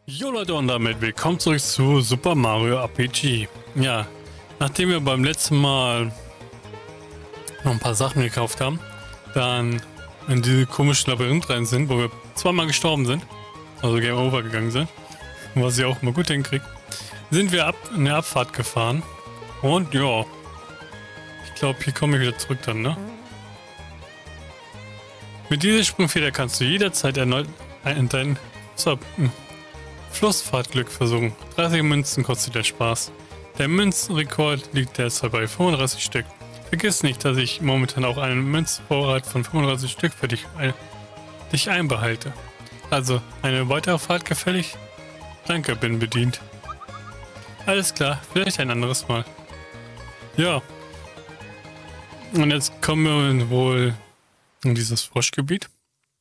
Jo Leute, und damit willkommen zurück zu Super Mario RPG. Ja, nachdem wir beim letzten Mal noch ein paar Sachen gekauft haben, dann in diese komischen Labyrinth rein sind, wo wir zweimal gestorben sind, also Game Over gegangen sind, was ich auch mal gut hinkriege, sind wir in der Abfahrt gefahren. Und ja, ich glaube, hier komme ich wieder zurück dann, ne? Mit dieser Sprungfeder kannst du jederzeit erneut dein Flussfahrtglück versuchen. 30 Münzen kostet der Spaß. Der Münzenrekord liegt derzeit bei 35 Stück. Vergiss nicht, dass ich momentan auch einen Münzvorrat von 35 Stück für dich einbehalte. Also, eine weitere Fahrt gefällig? Danke, bin bedient. Alles klar, vielleicht ein anderes Mal. Ja. Und jetzt kommen wir wohl in dieses Froschgebiet.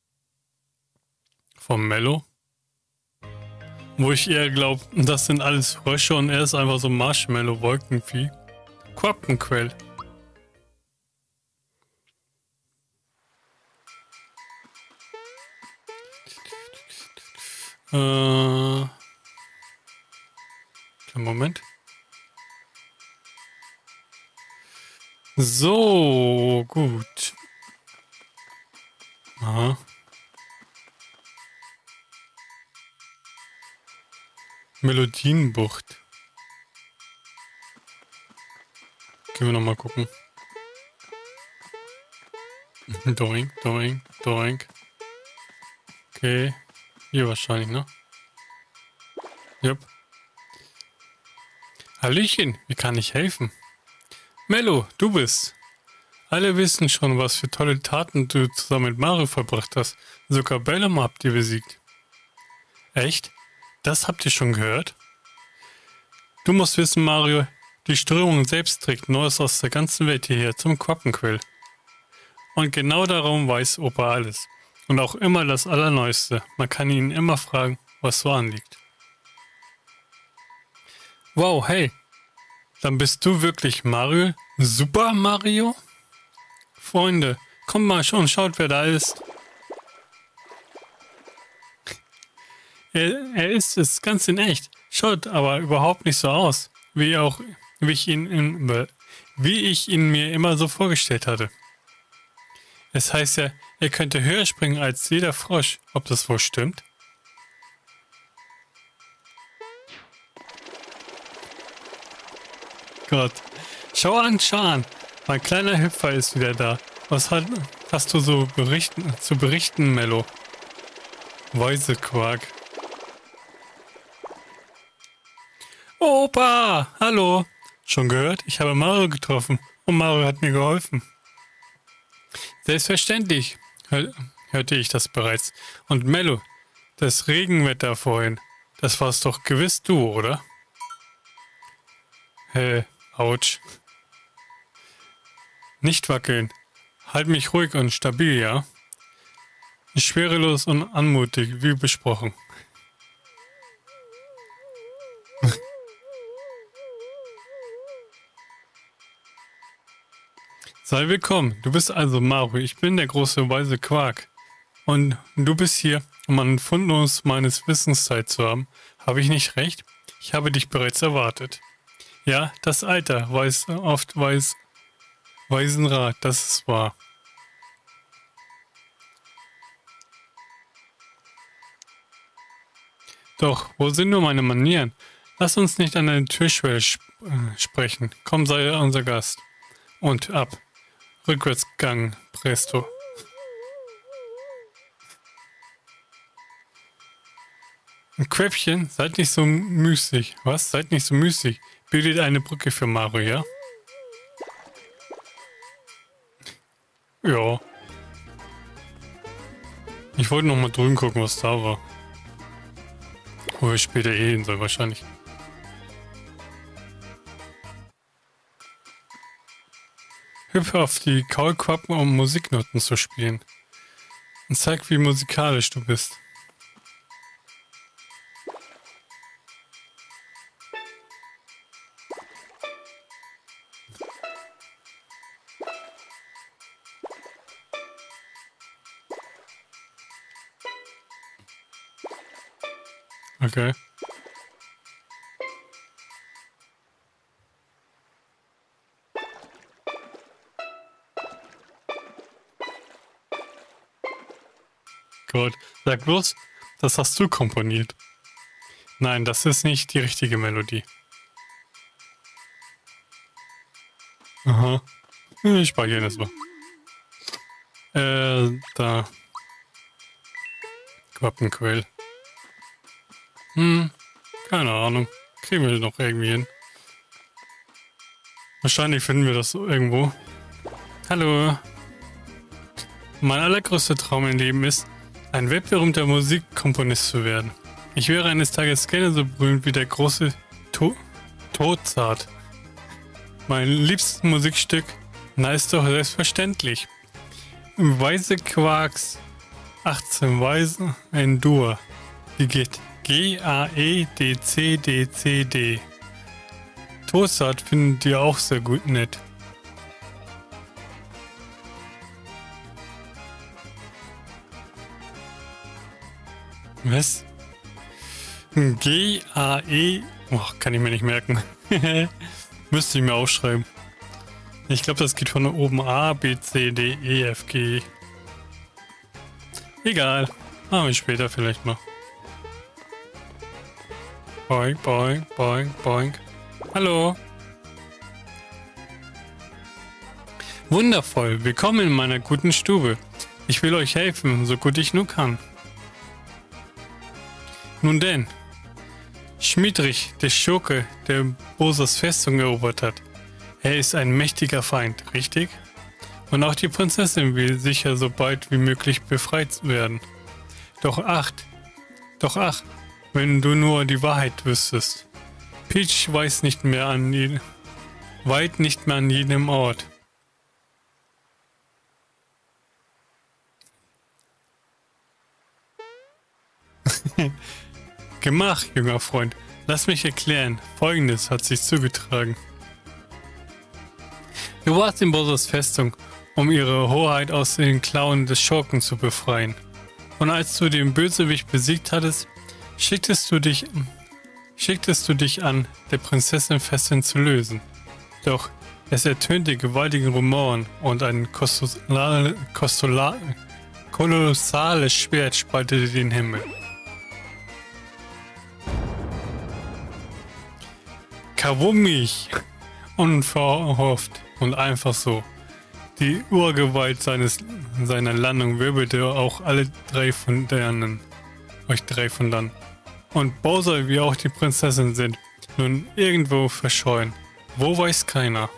Vom Mello. Wo ich eher glaube, das sind alles Frösche und er ist einfach so Marshmallow-Wolkenvieh. Quappenquell. Moment. So, gut. Aha. Melodienbucht. Gehen wir nochmal gucken. Doink, doink, doink. Okay. Hier wahrscheinlich, ne? Jupp. Hallöchen, wie kann ich helfen? Mello, du bist. Alle wissen schon, was für tolle Taten du zusammen mit Mario verbracht hast. Sogar Bellum habt ihr besiegt. Echt? Das habt ihr schon gehört? Du musst wissen, Mario, die Strömung selbst trägt Neues aus der ganzen Welt hierher zum Quappenquell. Und genau darum weiß Opa alles. Und auch immer das Allerneueste. Man kann ihn immer fragen, was so anliegt. Wow, hey. Dann bist du wirklich Mario? Super Mario? Freunde, kommt mal schon, schaut, wer da ist. Er ist es ganz in echt. Schaut aber überhaupt nicht so aus, wie ich ihn mir immer so vorgestellt hatte. Es heißt ja, er könnte höher springen als jeder Frosch. Ob das wohl stimmt? Gott. Schau an. Mein kleiner Hüpfer ist wieder da. Was hast du so zu berichten, Mello? Weise Quark. Opa, hallo. Schon gehört? Ich habe Mario getroffen und Mario hat mir geholfen. Selbstverständlich, hörte ich das bereits. Und Mello, das Regenwetter vorhin, das war's doch gewiss du, oder? Autsch. Nicht wackeln. Halt mich ruhig und stabil, ja? Schwerelos und anmutig, wie besprochen. Sei willkommen. Du bist also Mario. Ich bin der große weise Quark. Und du bist hier, um einen Fundus meines Wissens Zeit zu haben. Habe ich nicht recht? Ich habe dich bereits erwartet. Ja, das Alter weiß oft weisen Rat, das ist wahr. Doch, wo sind nur meine Manieren? Lass uns nicht an der Türschwelle sprechen. Komm, sei unser Gast. Und ab. Rückwärtsgang, presto. Ein Quäppchen, seid nicht so müßig. Was? Seid nicht so müßig. Bildet eine Brücke für Mario, ja? Ja. Ich wollte noch mal drüben gucken, was da war. Wo wir später hin soll, wahrscheinlich. Hüpfe auf die Kaulquappen, um Musiknoten zu spielen. Und zeig, wie musikalisch du bist. Okay. Gut. Sag bloß, das hast du komponiert. Nein, das ist nicht die richtige Melodie. Aha. Ich speichere das mal. Da. Quappenquell. Keine Ahnung. Kriegen wir noch irgendwie hin. Wahrscheinlich finden wir das irgendwo. Hallo. Mein allergrößter Traum im Leben ist, ein weltberühmter Musikkomponist zu werden. Ich wäre eines Tages gerne so berühmt wie der große Mozart. Mein liebstes Musikstück, na ist doch selbstverständlich. Weise Quarks 18 Weisen in Dur. Die geht G-A-E-D-C-D-C-D. Mozart findet ihr auch sehr gut nett. Was? G-A-E... Oh, kann ich mir nicht merken. Müsste ich mir aufschreiben. Ich glaube, das geht von oben A, B, C, D, E, F, G. Egal. Machen wir später vielleicht mal. Boink, boink, boink, boink. Hallo. Wundervoll. Willkommen in meiner guten Stube. Ich will euch helfen, so gut ich nur kann. Nun denn. Schmiedrich, der Schurke, der Bosas Festung erobert hat. Er ist ein mächtiger Feind, richtig? Und auch die Prinzessin will sicher so bald wie möglich befreit werden. Doch ach, wenn du nur die Wahrheit wüsstest. Peach weiß nicht mehr weit nicht mehr an jedem Ort. Gemach, junger Freund. Lass mich erklären. Folgendes hat sich zugetragen. Du warst in Bosas Festung, um ihre Hoheit aus den Klauen des Schurken zu befreien. Und als du den Bösewicht besiegt hattest, schicktest du dich an, der Prinzessin Festin zu lösen. Doch es ertönte gewaltige Rumoren und ein kolossales Schwert spaltete den Himmel. Kawumich! Unverhofft und einfach so. Die Urgewalt seiner Landung wirbelte auch euch drei von dann. Und Bowser wie auch die Prinzessin sind nun irgendwo verscheuen. Wo weiß keiner.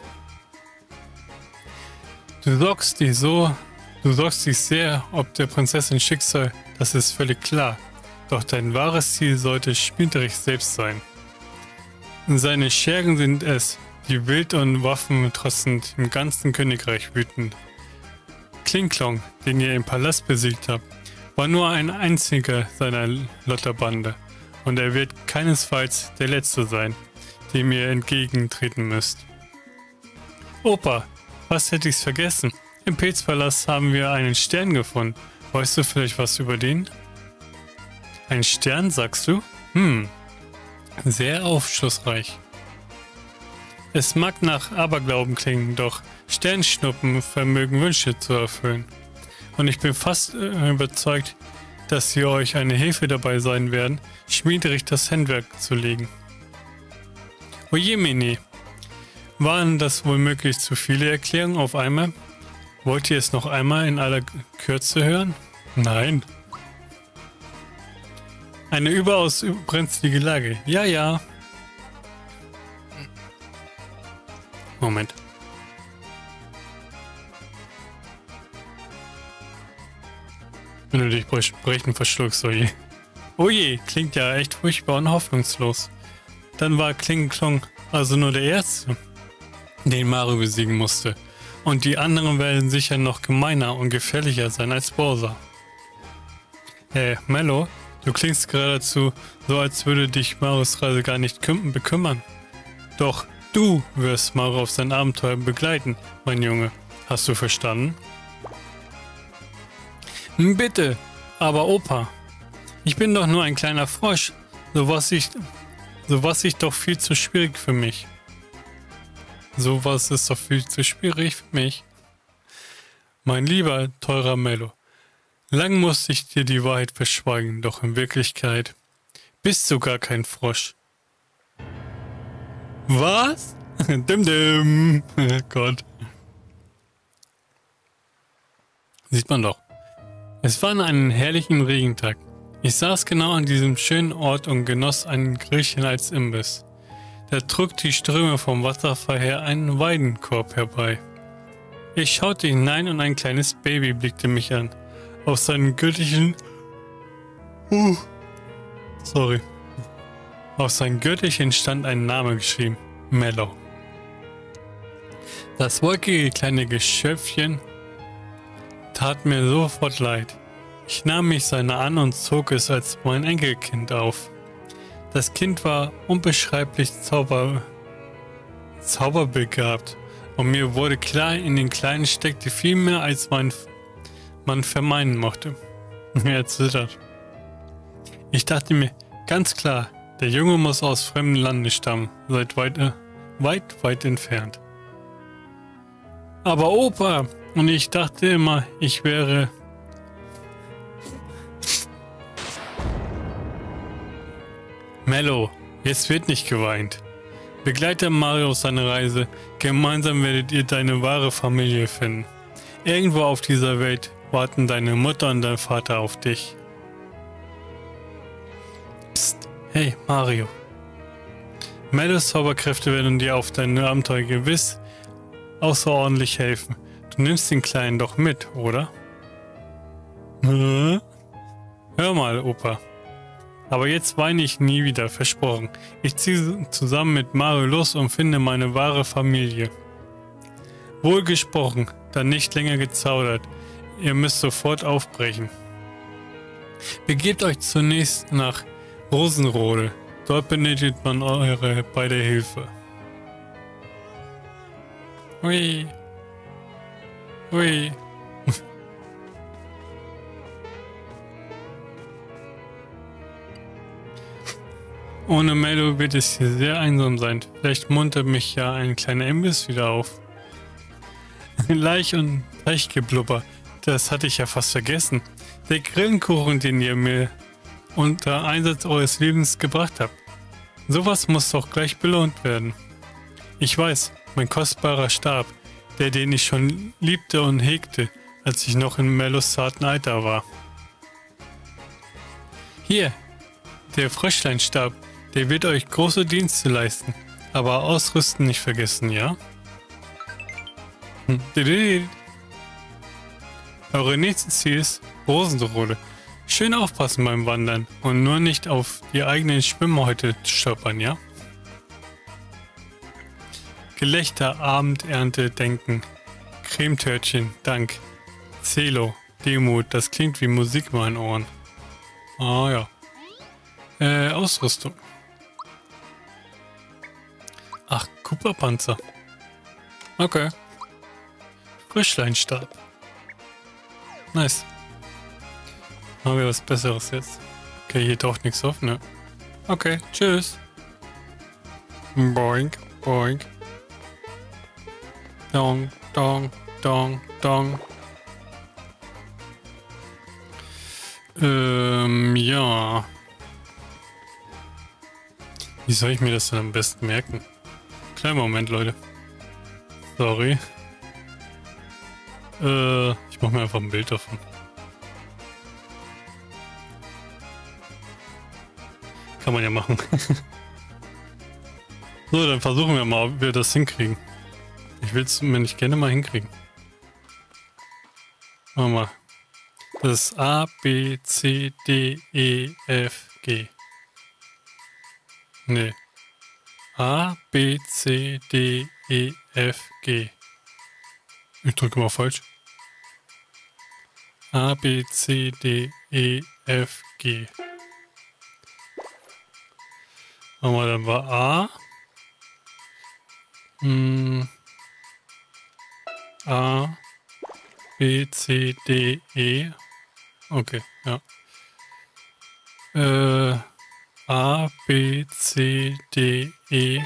Du sorgst dich sehr ob der Prinzessin Schicksal, das ist völlig klar. Doch dein wahres Ziel sollte Schmiedrich selbst sein. Seine Schergen sind es, die wild und waffentrotzend im ganzen Königreich wüten. Kling-Klong, den ihr im Palast besiegt habt, war nur ein einziger seiner Lotterbande. Und er wird keinesfalls der Letzte sein, dem ihr entgegentreten müsst. Opa, was hätte ich's vergessen? Im Pilzpalast haben wir einen Stern gefunden. Weißt du vielleicht was über den? Ein Stern, sagst du? Sehr aufschlussreich. Es mag nach Aberglauben klingen, doch Sternschnuppen vermögen Wünsche zu erfüllen. Und ich bin fast überzeugt, dass sie euch eine Hilfe dabei sein werden, Schmiedrich das Handwerk zu legen. Ojemine, waren das womöglich zu viele Erklärungen auf einmal? Wollt ihr es noch einmal in aller Kürze hören? Nein. Eine überaus brenzlige Lage. Ja, ja. Moment. Wenn du dich brechen verschluckst, oje. Oje, klingt ja echt furchtbar und hoffnungslos. Dann war Kling-Klong also nur der Erste, den Mario besiegen musste. Und die anderen werden sicher noch gemeiner und gefährlicher sein als Bowser. Mello, du klingst geradezu so, als würde dich Marios Reise gar nicht bekümmern. Doch du wirst Mario auf sein Abenteuer begleiten, mein Junge. Hast du verstanden? Bitte, aber Opa, ich bin doch nur ein kleiner Frosch. Sowas ich, sowas ist doch viel zu schwierig für mich. Sowas ist doch viel zu schwierig für mich. Mein lieber, teurer Mello, lang musste ich dir die Wahrheit verschweigen, doch in Wirklichkeit bist du gar kein Frosch. Was? Dim dim. Gott. Sieht man doch. Es war einen herrlichen Regentag. Ich saß genau an diesem schönen Ort und genoss ein Grillchen als Imbiss. Da trug die Ströme vom Wasserfall her einen Weidenkorb herbei. Ich schaute hinein und ein kleines Baby blickte mich an. Auf seinen Gürtelchen... sorry. Auf sein Gürtelchen stand ein Name geschrieben. Mello. Das wolkige kleine Geschöpfchen tat mir sofort leid. Ich nahm mich seiner an und zog es als mein Enkelkind auf. Das Kind war unbeschreiblich zauberbegabt und mir wurde klar, in den Kleinen steckte viel mehr, als man vermeiden mochte. Er zittert. Ich dachte mir, ganz klar, der Junge muss aus fremden Lande stammen, weit, weit entfernt. Aber Opa, und ich dachte immer, ich wäre... Mello, jetzt wird nicht geweint. Begleite Mario auf seine Reise. Gemeinsam werdet ihr deine wahre Familie finden. Irgendwo auf dieser Welt warten deine Mutter und dein Vater auf dich. Psst, hey Mario. Mellos Zauberkräfte werden dir auf deine Abenteuer gewiss außerordentlich helfen. Du nimmst den Kleinen doch mit, oder? Hör mal, Opa. Aber jetzt weine ich nie wieder, versprochen. Ich ziehe zusammen mit Mario los und finde meine wahre Familie. Wohlgesprochen, dann nicht länger gezaudert. Ihr müsst sofort aufbrechen. Begebt euch zunächst nach Rosenrode. Dort benötigt man eure beide Hilfe. Hui. Hui. Ohne Mello wird es hier sehr einsam sein. Vielleicht muntert mich ja ein kleiner Imbiss wieder auf. Laich und Teichgeblubber, das hatte ich ja fast vergessen. Der Grillenkuchen, den ihr mir unter Einsatz eures Lebens gebracht habt. Sowas muss doch gleich belohnt werden. Ich weiß, mein kostbarer Stab, den ich schon liebte und hegte, als ich noch in Mellos zarten Alter war. Hier, der Fröschleinstab, der wird euch große Dienste leisten, aber ausrüsten nicht vergessen, ja? Eure nächstes Ziel ist Rosenrode. Schön aufpassen beim Wandern und nur nicht auf die eigenen Schwimmhäute stolpern, ja? Gelächter, Abendernte, Denken. Cremetörtchen, Dank. Zelo, Demut, das klingt wie Musik in meinen Ohren. Ah ja. Ausrüstung. Ach, Cooper-Panzer. Okay. Frischleinstab. Nice. Haben wir was Besseres jetzt? Okay, hier taucht nichts auf, ne? Okay, tschüss. Boink, boink. Dong, dong, dong, dong. Ja. Wie soll ich mir das denn am besten merken? Kleinen Moment, Leute. Sorry. Ich mache mir einfach ein Bild davon. Kann man ja machen. So, dann versuchen wir mal, ob wir das hinkriegen. Ich will es mir nicht gerne mal hinkriegen. Machen wir mal. Das ist A, B, C, D, E, F, G. Nee. A, B, C, D, E, F, G. Ich drücke mal falsch. A, B, C, D, E, F, G. Machen wir, dann war A. A, B, C, D, E. Okay, ja. A, B, C, D, E.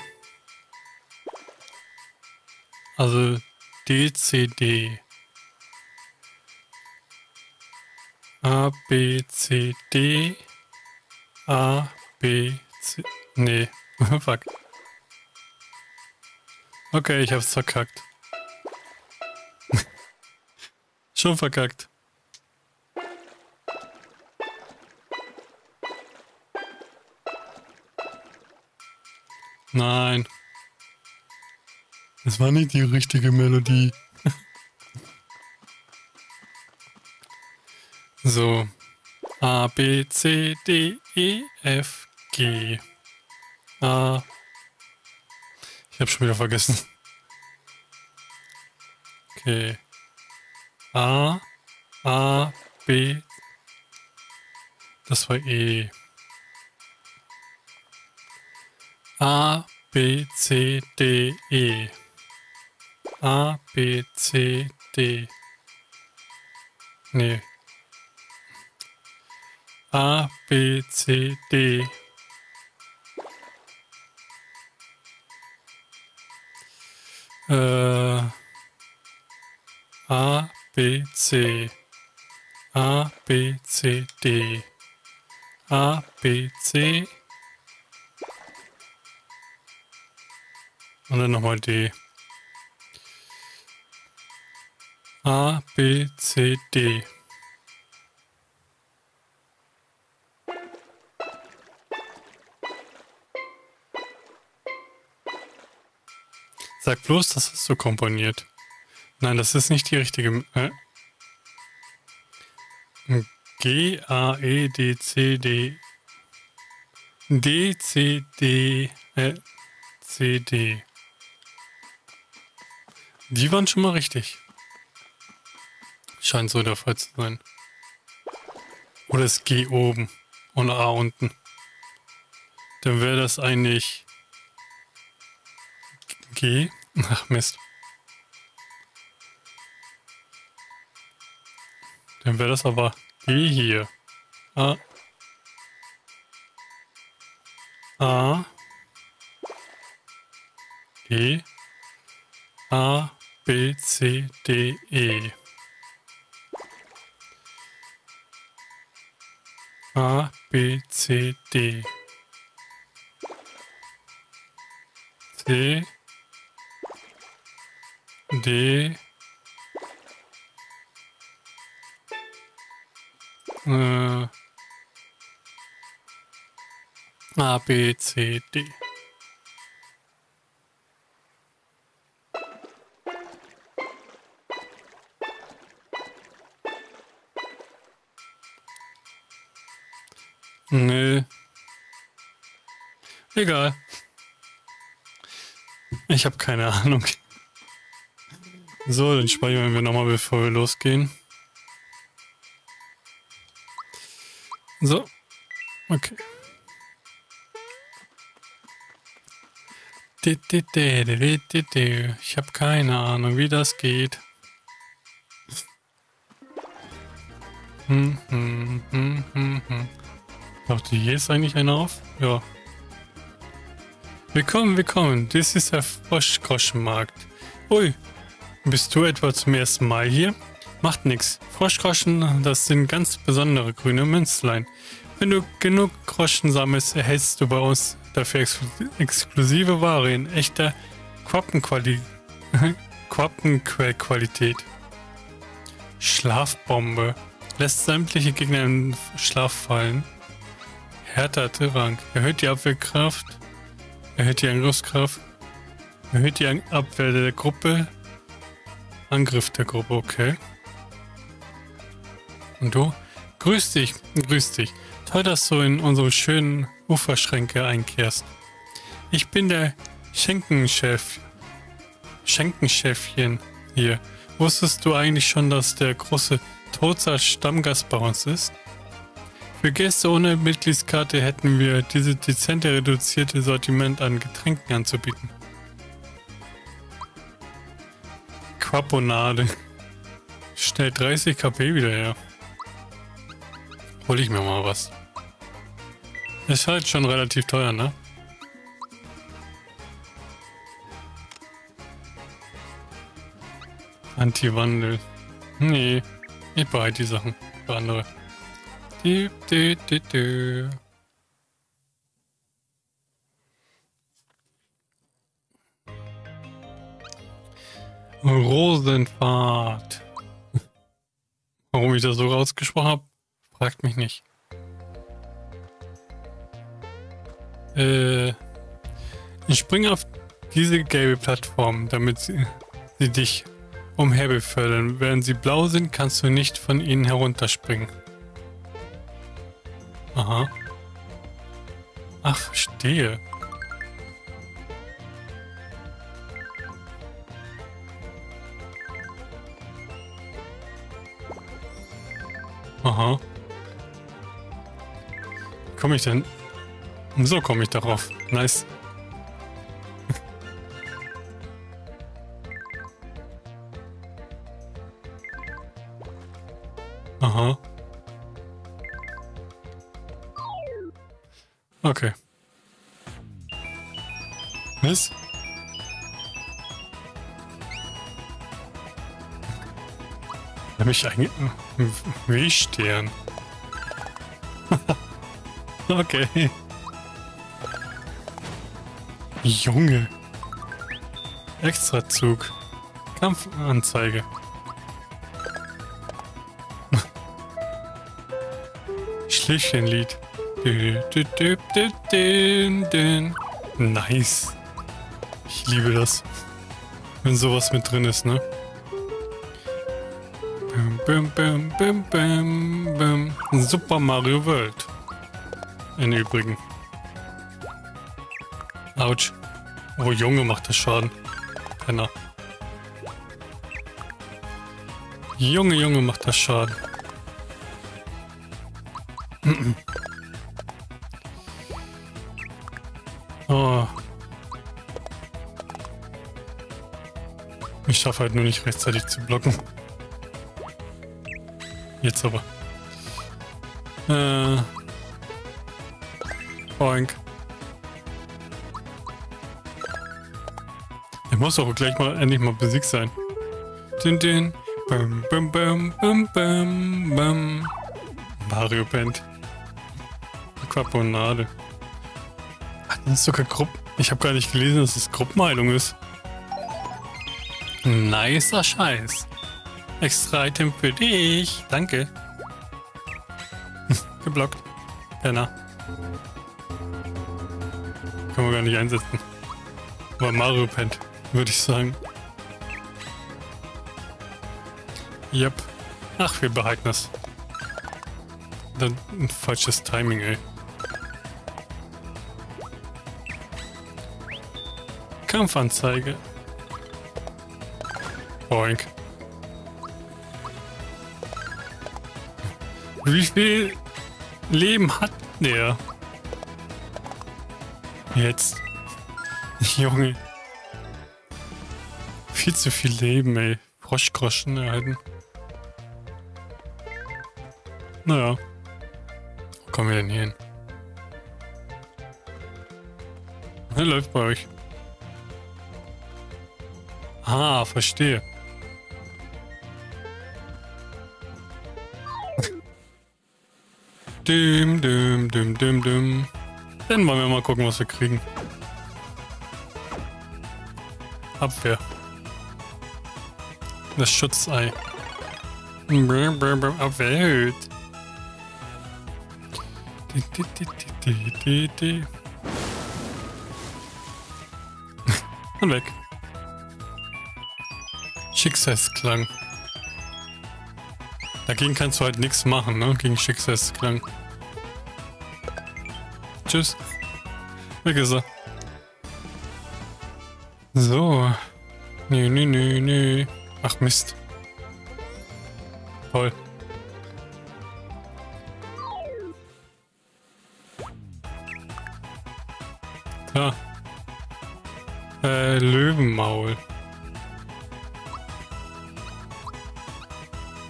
Also D, C, D. A, B, C, D. A, B, C. Nee, fuck. Okay, ich hab's verkackt. Schon verkackt. Nein. Das war nicht die richtige Melodie. So. A, B, C, D, E, F, G. A. Ich hab schon wieder vergessen. Okay. A, B. Das war E. A, B, C, D, E. A, B, C, D. Nee. A, B, C, D. A, B, C. A, B, C, D. A, B, C. Und dann nochmal D. A, B, C, D. Sag bloß, das ist so komponiert. Nein, das ist nicht die richtige. G, A, E, D, C, D. D, C, D, C, D. Die waren schon mal richtig. Scheint so der Fall zu sein. Oder ist G oben und A unten. Dann wäre das eigentlich G. Ach Mist. Dann wäre das aber G hier. A. A. G. A. B. C. D. E. A. B. C. D. C. D. A, B, C, D. Nö. Egal. Ich habe keine Ahnung. So, dann speichern wir nochmal, bevor wir losgehen. So. Okay. Ich habe keine Ahnung, wie das geht. Dachte, hier ist eigentlich einer auf? Ja. Willkommen, willkommen. Das ist der Froschgroschenmarkt. Ui, bist du etwa zum ersten Mal hier? Macht nix. Froschgroschen, das sind ganz besondere grüne Münzlein. Wenn du genug Groschen sammelst, erhältst du bei uns dafür exklusive Ware in echter Quappenquellqualität. Schlafbombe. Lässt sämtliche Gegner in Schlaf fallen. Härter Trank. Erhöht die Abwehrkraft. Erhöht die Angriffskraft. Erhöht die Abwehr der Gruppe. Angriff der Gruppe, okay. Und du? Grüß dich, grüß dich. Toll, dass du in unsere schönen Uferschränke einkehrst. Ich bin der Schenkenchefchen hier. Wusstest du eigentlich schon, dass der große Tozer Stammgast bei uns ist? Für Gäste ohne Mitgliedskarte hätten wir dieses dezente reduzierte Sortiment an Getränken anzubieten. Quaponade. Stellt 30 KP wieder her. Hol ich mir mal was. Ist halt schon relativ teuer, ne? Anti-Wandel. Nee, ich behalte die Sachen für andere. Rosenpfad. Warum ich das so ausgesprochen habe, fragt mich nicht. Ich springe auf diese gelbe Plattform, damit sie dich umher befördern. Während sie blau sind, kannst du nicht von ihnen herunterspringen. Aha. Ach, verstehe. Aha. Wie komme ich denn? So komme ich darauf. Nice. Aha. Okay. Was? Hab ich eigentlich... W-Stern. Okay. Junge. Extrazug. Kampfanzeige. Schläfchenlied. Nice. Ich liebe das. Wenn sowas mit drin ist, ne? Bum, bum, bum, bum, bum. Super Mario World. Im Übrigen. Autsch. Oh Junge, macht das Schaden. Penner. Junge, macht das Schaden. Oh. Ich schaffe halt nur nicht rechtzeitig zu blocken. Jetzt aber. Boink. Er muss doch gleich mal endlich mal besiegt sein. Din. Bum, bum, bum, bum, bum, bum. Mario Band. Aquaponade. Ach, das ist sogar Gruppen. Ich habe gar nicht gelesen, dass es Gruppenheilung ist. Nicer Scheiß. Extra Item für dich. Danke. Geblockt. Penner. Können wir gar nicht einsetzen. Aber Mario pennt, würde ich sagen. Yep. Ach, wir behalten das. Dann ein falsches Timing, ey. Kampfanzeige. Boink. Wie viel Leben hat der? Jetzt. Junge. Viel zu viel Leben, ey. Froschgroschen erhalten. Naja. Wo kommen wir denn hier hin? Was läuft bei euch? Ah, verstehe. Düm. Dann wollen wir mal gucken, was wir kriegen. Abwehr. Das Schutzei. Abwehrt. Und weg. Schicksalsklang. Dagegen kannst du halt nichts machen, ne? Gegen Schicksalsklang. Tschüss. Weg ist er. So. Nö. Ach Mist. Toll. Ja. Löwenmaul.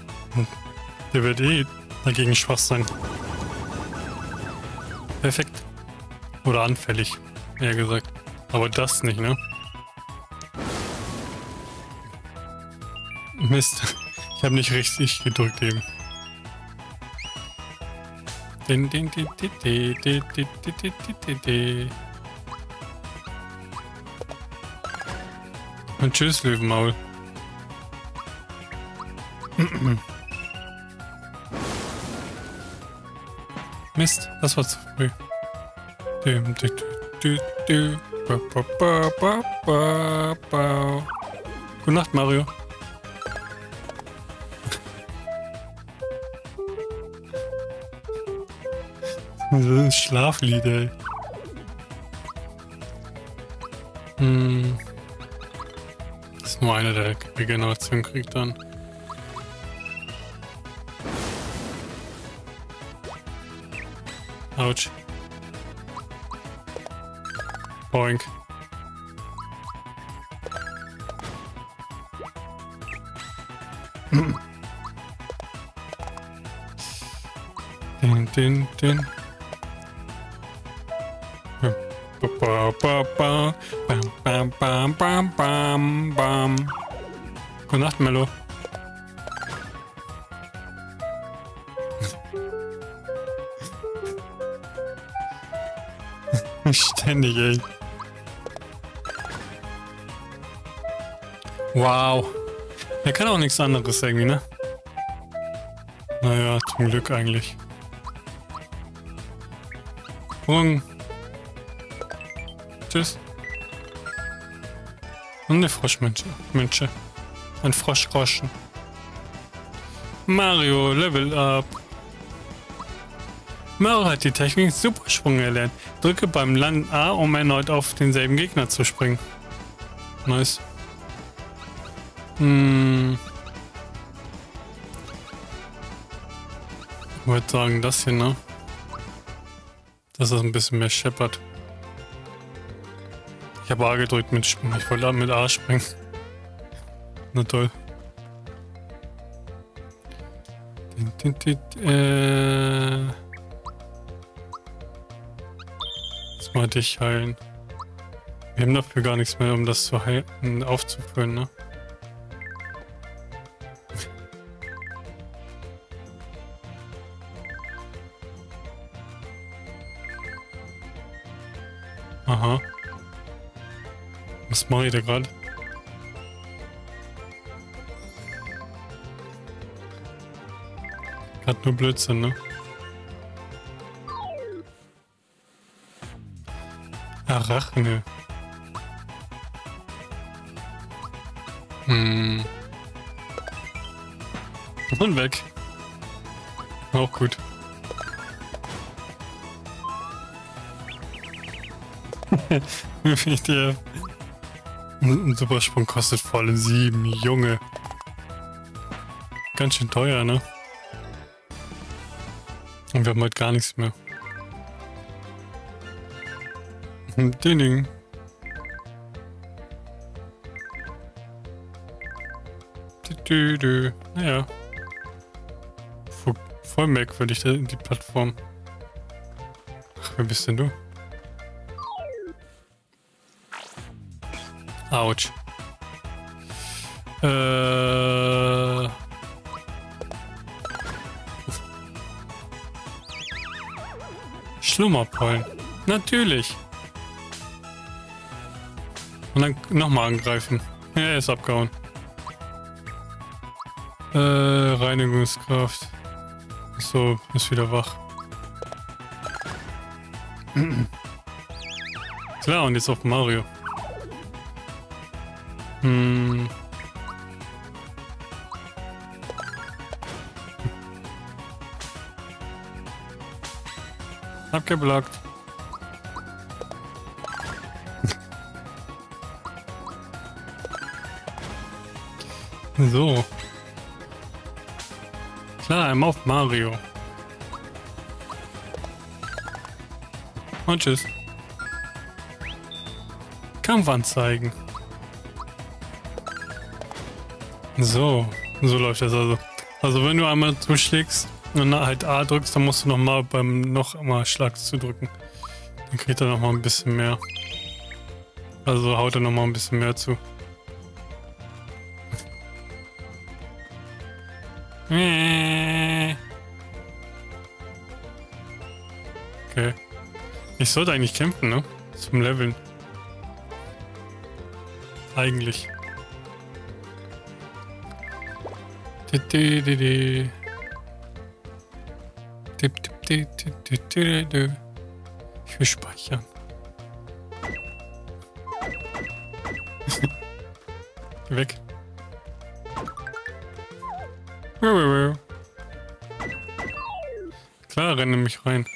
Der wird eh dagegen schwach sein. Perfekt. Oder anfällig, eher gesagt. Aber das nicht, ne? Mist. Ich habe nicht richtig gedrückt eben. Und tschüss, Löwenmaul. Mist, das war zu früh. Gute Nacht, Mario. Das ist ein Schlaflied, ey. Das ist nur einer, der Regeneration kriegt dann. Autsch. Boink. Den. Bam. Gute Nacht, Mello. Ständig, ey. Wow. Er kann auch nichts anderes irgendwie, ne? Naja, zum Glück eigentlich. Und tschüss. Und eine Froschmütze. Ein Froschgroschen. Mario, Level Up. Mario hat die Technik Supersprung erlernt. Drücke beim Landen A, um erneut auf denselben Gegner zu springen. Nice. Ich würde sagen, das hier, ne? Dass das ein bisschen mehr scheppert. Ich habe A gedrückt mit Springen. Ich wollte mit A springen. Na toll. Jetzt mal dich heilen. Wir haben dafür gar nichts mehr, um das zu heilen, aufzufüllen, ne? Aha. Was mache ich da gerade? Hat nur Blödsinn, ne? Arachne. Und weg. Auch gut. Ein Supersprung kostet voll 7, Junge. Ganz schön teuer, ne? Und wir haben heute gar nichts mehr. Ding. Naja. Voll merkwürdig, die Plattform. Ach, wer bist denn du? Autsch. Schlummerpollen. Natürlich. Und dann nochmal angreifen. Ja, er ist abgehauen. Reinigungskraft. So, ist wieder wach. Klar, und jetzt auf Mario. Abgeblockt. So. Klar, einmal auf Mario. Und tschüss. Kampfanzeigen. So läuft das also. Also wenn du einmal zuschlägst und dann halt A drückst, dann musst du noch mal beim Schlag zu drücken. Dann kriegt er nochmal ein bisschen mehr. Also haut er nochmal ein bisschen mehr zu. Okay. Ich sollte eigentlich kämpfen, ne? Zum Leveln. Eigentlich. Ich will speichern. Weg. Klar, renne mich rein.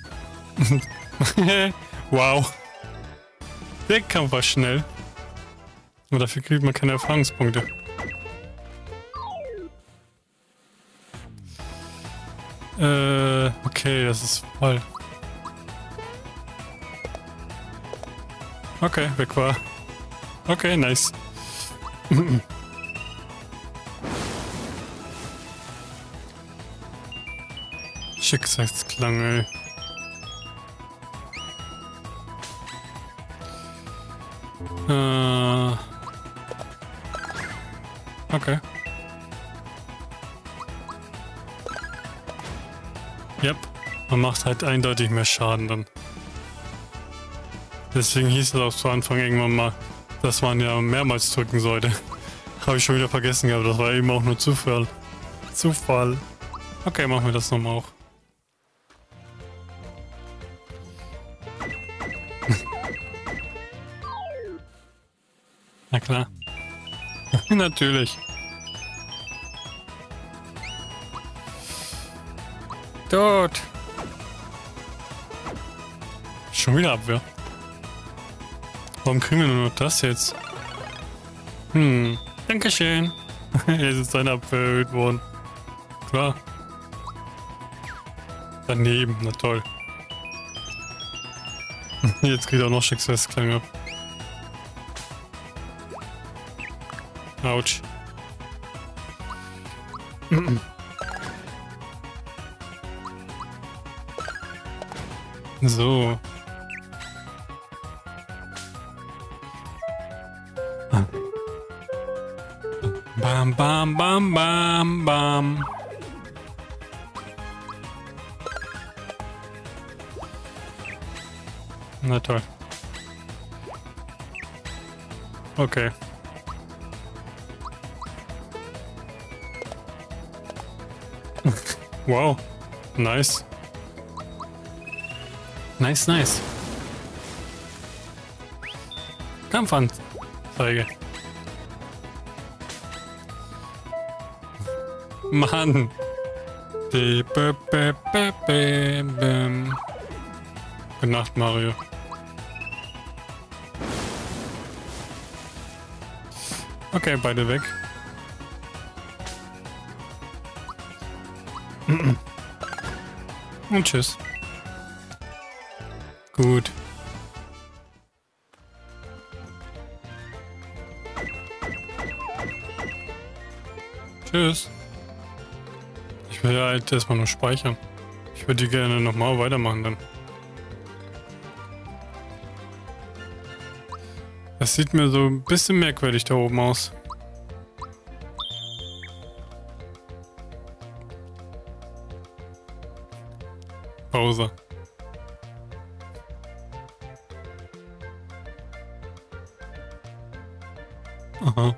Wow. Der Kampf war schnell. Aber dafür kriegt man keine Erfahrungspunkte. Okay, das ist voll. Okay, weg war. Okay, nice. Schicksalsklang, ey. Okay. Yep. Man macht halt eindeutig mehr Schaden dann. Deswegen hieß es auch zu Anfang irgendwann mal, dass man ja mehrmals drücken sollte. Habe ich schon wieder vergessen gehabt, das war eben auch nur Zufall. Zufall. Okay, machen wir das nochmal auch. Na klar. Natürlich. Tot. Schon wieder Abwehr. Warum kriegen wir nur noch das jetzt? Dankeschön. Jetzt ist seine Abwehr erhöht worden. Klar. Daneben, na toll. Jetzt kriegt er auch noch Schicksalsklang ab. Autsch. So. Bam, bam, bam, bam, bam. Na toll. Okay. Wow. Nice. Nice, nice. Kampfanzeige. Mann. Gute Nacht, Mario. Okay, beide weg. Und tschüss. Gut. Tschüss. Ich will ja halt erstmal nur speichern. Ich würde die gerne nochmal weitermachen dann. Das sieht mir so ein bisschen merkwürdig da oben aus. Pause. Aha.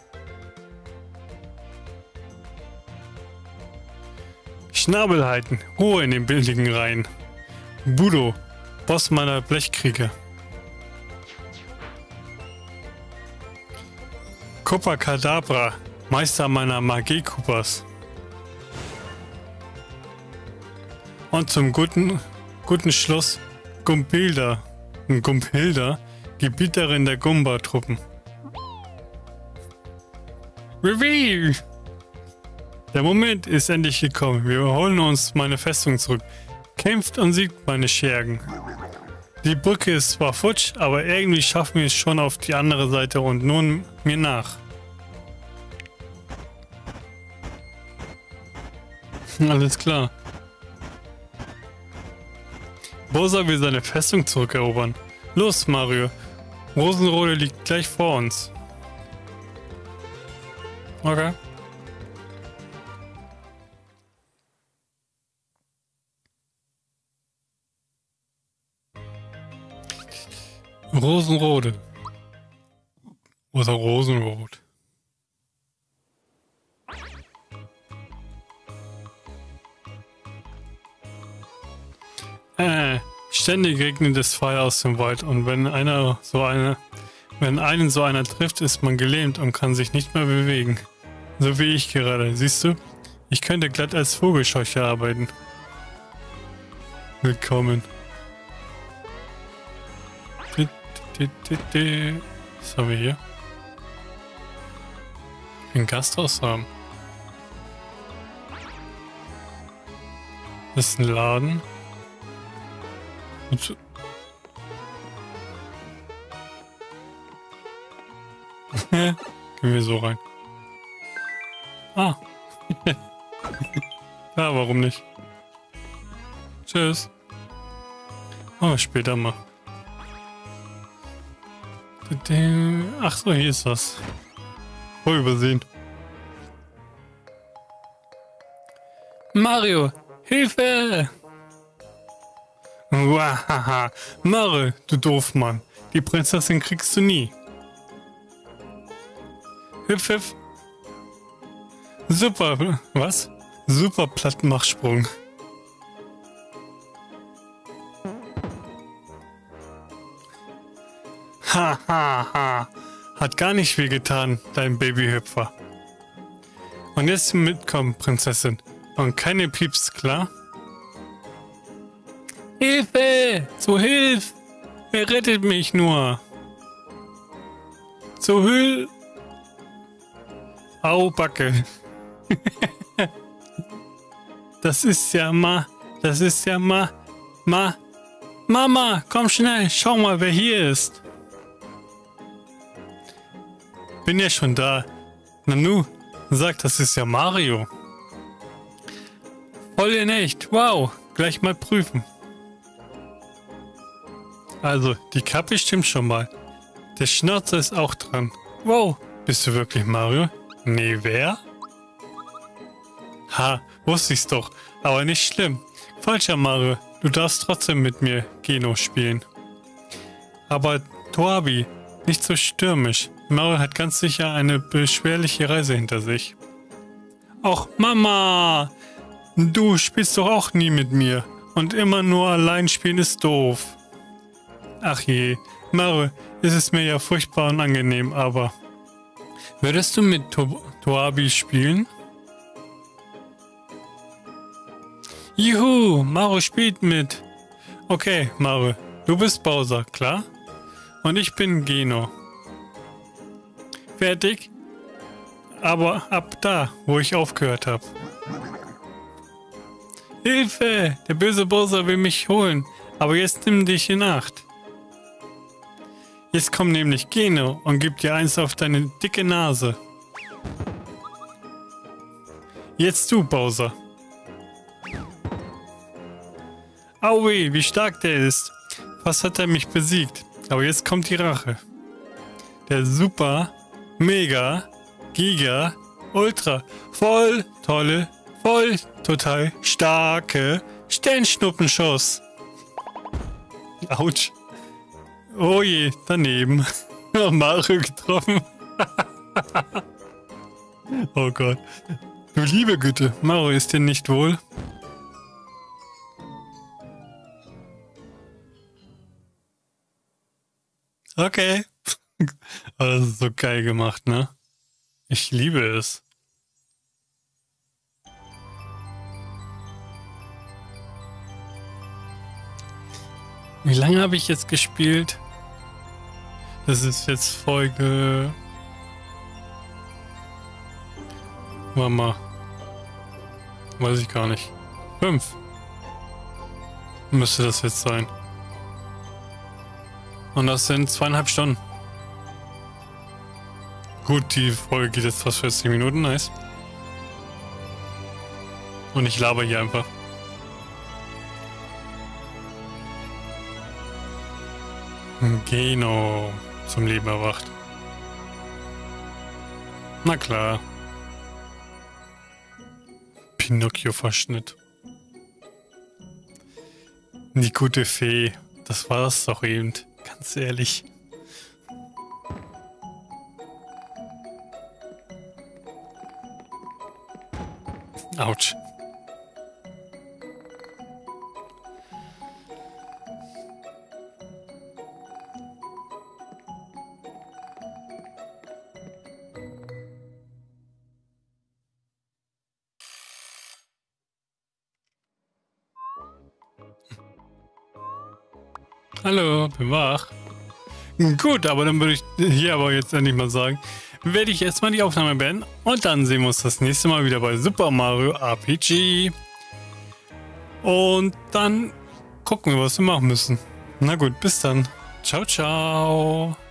Schnabel halten. Ruhe in den billigen Reihen. Budo, Boss meiner Blechkriege. Copacabra, Meister meiner Magie-Kupas. Und zum guten Schluss Gumpilda, Gebieterin der Gumba-Truppen. Reveal! Der Moment ist endlich gekommen. Wir holen uns meine Festung zurück. Kämpft und siegt, meine Schergen. Die Brücke ist zwar futsch, aber irgendwie schaffen wir es schon auf die andere Seite und nun mir nach. Alles klar. Bowser will seine Festung zurückerobern. Los, Mario. Rosenrode liegt gleich vor uns. Okay. Rosenrode. Oder Rosenrot. Ständig regnet es Feuer aus dem Wald und wenn einen so einer trifft, ist man gelähmt und kann sich nicht mehr bewegen. So wie ich gerade, siehst du? Ich könnte glatt als Vogelscheuche arbeiten. Willkommen. Was haben wir hier? Ein Gasthaus haben. Das ist ein Laden. Und gehen wir so rein. Ah. Ja, warum nicht? Tschüss. Oh, später mal. Ach so, hier ist was. Voll übersehen. Mario, Hilfe! Wahaha, Mario, du Doofmann. Die Prinzessin kriegst du nie. Hüpf, hüpf. Super, was? Super Plattmachsprung. Ha, ha, ha. Hat gar nicht weh getan, dein Babyhüpfer. Und jetzt mitkommen, Prinzessin. Und keine Pieps, klar? Hilfe! Zu Hilfe! Wer rettet mich nur? Zu Hilfe! Au, Backe. Das ist ja Mama, komm schnell, schau mal, wer hier ist. Bin ja schon da. Nanu, sag, das ist ja Mario. Voll in echt, wow, gleich mal prüfen. Also, die Kappe stimmt schon mal. Der Schnauzer ist auch dran. Wow, bist du wirklich Mario? Nee, wer? Ha, wusste ich's doch. Aber nicht schlimm. Falscher Mario, du darfst trotzdem mit mir Geno spielen. Aber Toabi, nicht so stürmisch. Mario hat ganz sicher eine beschwerliche Reise hinter sich. Och, Mama! Du spielst doch auch nie mit mir. Und immer nur allein spielen ist doof. Ach je, Mario, es ist mir ja furchtbar unangenehm, aber... Würdest du mit Toabi spielen? Juhu, Mario spielt mit. Okay, Mario, du bist Bowser, klar? Und ich bin Geno. Fertig? Aber ab da, wo ich aufgehört habe. Hilfe! Der böse Bowser will mich holen, aber jetzt nimm dich in Acht. Jetzt kommt nämlich Geno und gibt dir eins auf deine dicke Nase. Jetzt du, Bowser. Aui, wie stark der ist. Fast hat er mich besiegt. Aber jetzt kommt die Rache. Der Super, Mega, Giga, Ultra, voll tolle, voll total starke Sternschnuppenschuss. Autsch. Oh je, daneben. Mario getroffen. Oh Gott. Du liebe Güte, Mario, ist dir nicht wohl? Okay. Das ist so geil gemacht, ne? Ich liebe es. Wie lange habe ich jetzt gespielt? Das ist jetzt Folge... Warte mal. Weiß ich gar nicht. 5. Müsste das jetzt sein. Und das sind 2,5 Stunden. Gut, die Folge geht jetzt fast 40 Minuten, nice. Und ich laber hier einfach. Geno zum Leben erwacht. Na klar. Pinocchio-Verschnitt. Die gute Fee. Das war es doch eben. Ganz ehrlich. Autsch. Hallo, bin wach. Gut, aber dann würde ich hier aber jetzt endlich mal sagen, werde ich erstmal die Aufnahme beenden und dann sehen wir uns das nächste Mal wieder bei Super Mario RPG. Und dann gucken wir, was wir machen müssen. Na gut, bis dann. Ciao, ciao.